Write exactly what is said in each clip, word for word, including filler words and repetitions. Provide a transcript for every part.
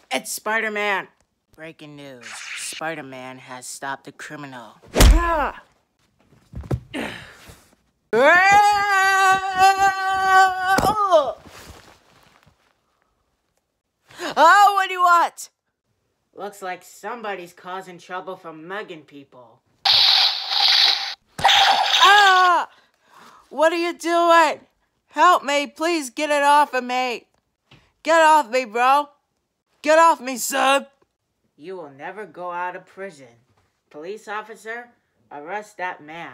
It's Spider-Man. Breaking news. Spider-Man has stopped a criminal. Ah! Oh! Oh, what do you want? Looks like somebody's causing trouble from mugging people. Ah! What are you doing? Help me, please get it off of me. Get off me, bro. Get off me, sub. You will never go out of prison. Police officer, arrest that man.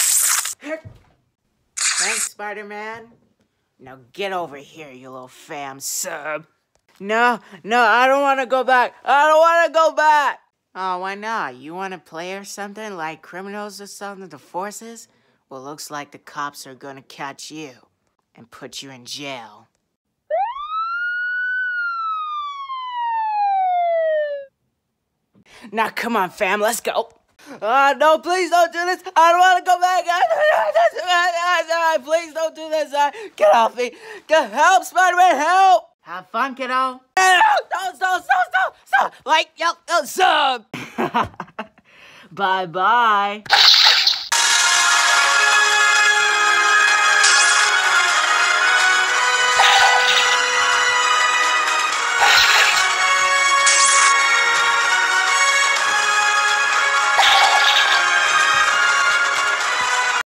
Thanks, Spider-Man. Now get over here, you little fam sub. No, no, I don't want to go back. I don't want to go back. Oh, why not? You want to play or something like criminals or something, the forces? Well, looks like the cops are gonna catch you and put you in jail. Now, come on, fam, let's go. Uh, no, please don't do this. I don't want to go back. Please don't do this. Get off me. Get help, Spider-Man, help. Have fun, kiddo. Stop, stop, stop, stop, stop. Like, yo, yo, sub. Bye-bye.